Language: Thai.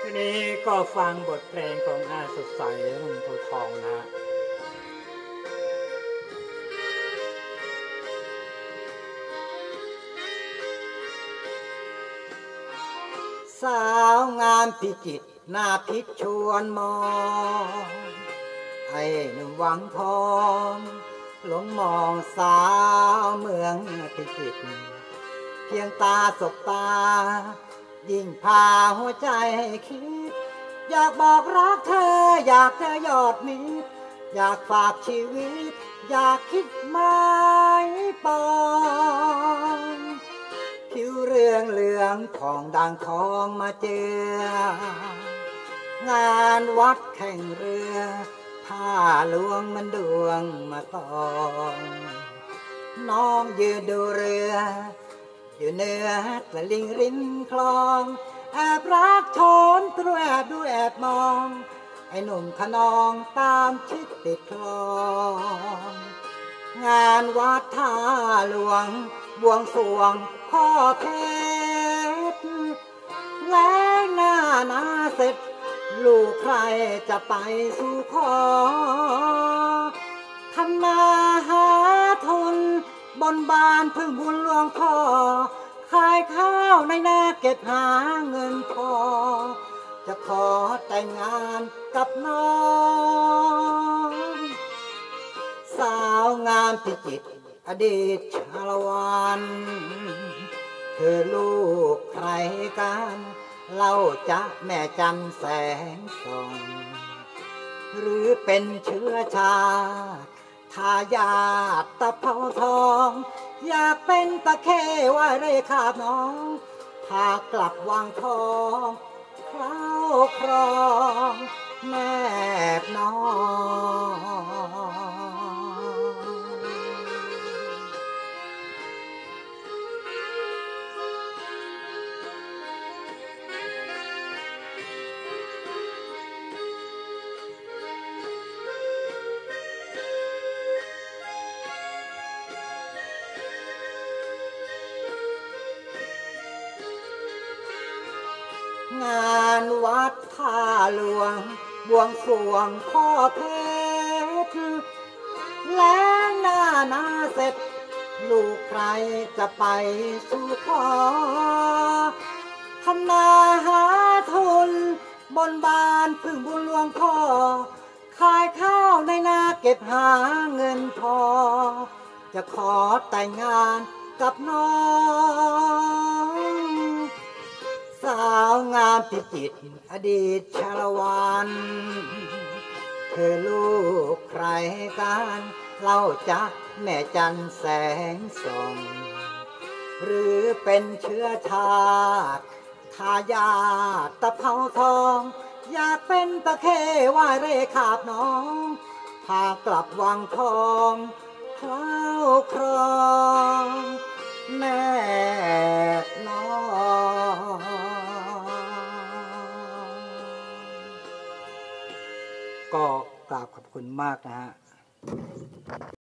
ทีนี้ก็ฟังบทเพลงของอาสดใสนุ่มโพทองนะฮะสาวงามพิจิตรหน้าพิษชวนมองไอ้หนุ่มหวังทองหลงมองสาวเมืองพิจิตรเพียงตาสบตายิ่งพาหัวใจให้คิดอยากบอกรักเธออยากเธอยอดมิตรอยากฝากชีวิตอยากคิดหมายปองผิวเรืองเหลืองทองดังทองมาเจองานวัดแข่งเรือผ้าหลวงมันดวงมาตองน้องยืนดูเรืออยู่เนื้อตะลิ่งริมคลองแอบรักชนตรวแอบดูแอบมองไอ้หนุ่มขนองตามชิดติดคลองงานวัดท่าหลวงบวงสรวงพ่อเพชรแล้วหน้านาเสร็จลูกใครจะไปสู่ขอทำนาหาทุนบนบานพึ่งบุญหลวงพ่อขายข้าวในนาเก็บหาเงินพอจะขอแต่งงานกับน้องสาวงามพิจิตรอดีตชาละวันเธอลูกใครกันเล่าจะแม่จันแสงส่องหรือเป็นเชื้อชาติทายาทตะเภาทองอยากเป็นตะเข้ว่าเร่ขาบน้องพากลับวังทองคราวครองแนบน้องงานวัดท่าหลวงบวงสรวงพ่อเพชรแล้วหน้านาเสร็จลูกใครจะไปสู่ขอทำนาหาทุนบนบานพึ่งบุญหลวงพ่อขายข้าวในนาเก็บหาเงินพอจะขอแต่งงานกับน้องสาวงามพิจิตรอดีตชาละวันเธอลูกใครกันเล่าจะแม่จันแสงส่องหรือเป็นเชื้อชาติทายาทตะเภาทองอยากเป็นตะเข้ว่าเร่ขาบน้องพากลับวังทองคราวครองแม่น้องก็กราบขอบคุณมากนะฮะ